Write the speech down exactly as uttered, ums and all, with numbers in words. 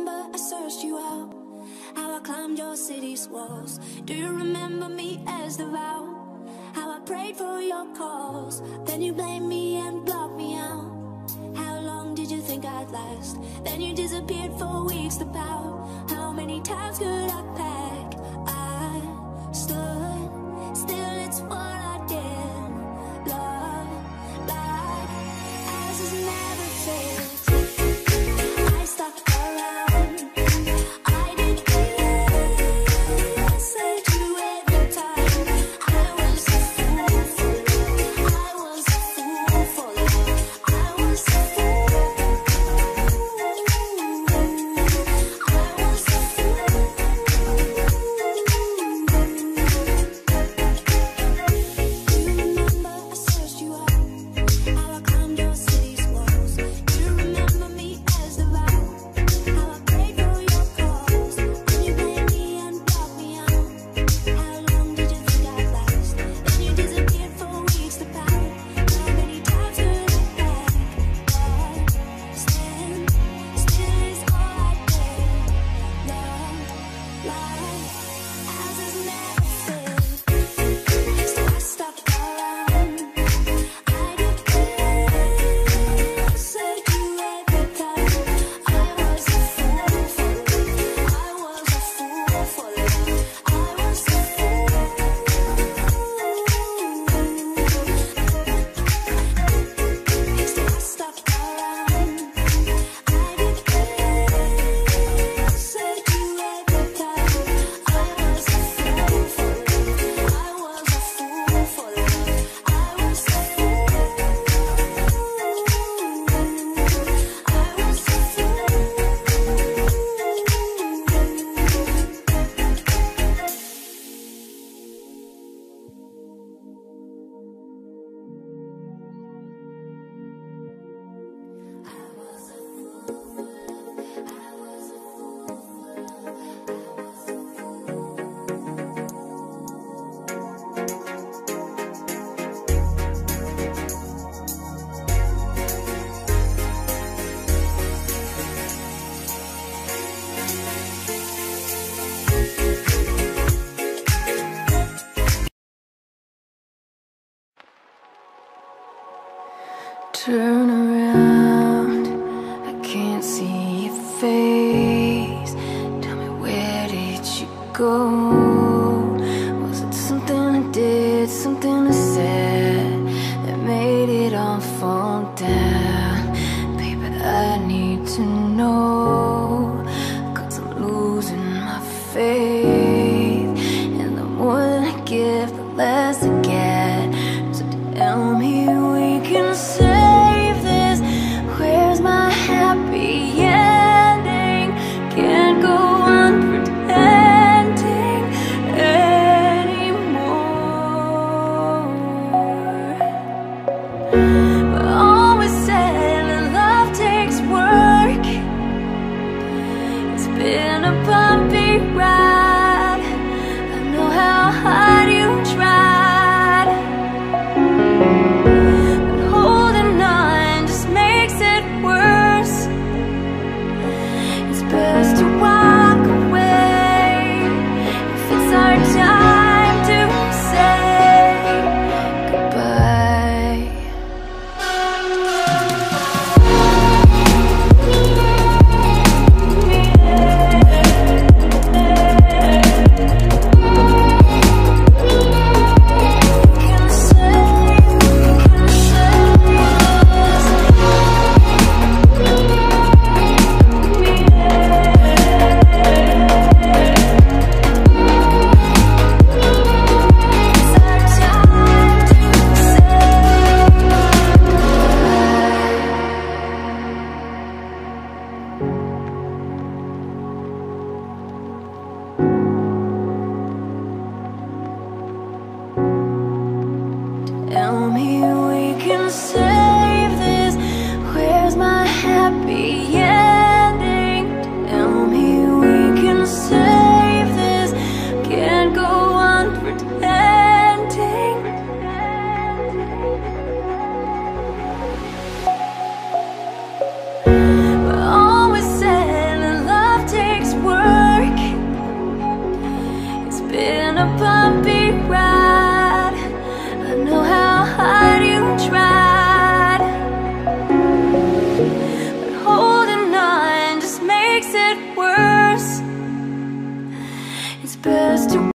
remember I searched you out? How I climbed your city's walls. Do you remember me as the vow? How I prayed for your calls. Then you blamed me and blocked me out. How long did you think I'd last? Then you disappeared for weeks about. How many times could I pack? I stood still, it's what I did. Love like as is never failed. I stuck around. I did listen to every time. I was a fool for love. I was a fool for love. I was a fool. I was a fool. Do you remember I searched you out? How I climbed your city's walls. Do you remember me as the vow? How I prayed for your calls. Then you blamed me and blocked me out. How long did you think I'd last? Then you disappeared for weeks about. How many times could I pack? But stand still is all I did. Love like as is never failed. So I stuck around. I did listen to every time. I was a fool for love. I was a fool for love. I was a fool. So I stuck around. I did listen to every time. I was a fool for love. I was a fool for love. I was a fool. I was a Turn around.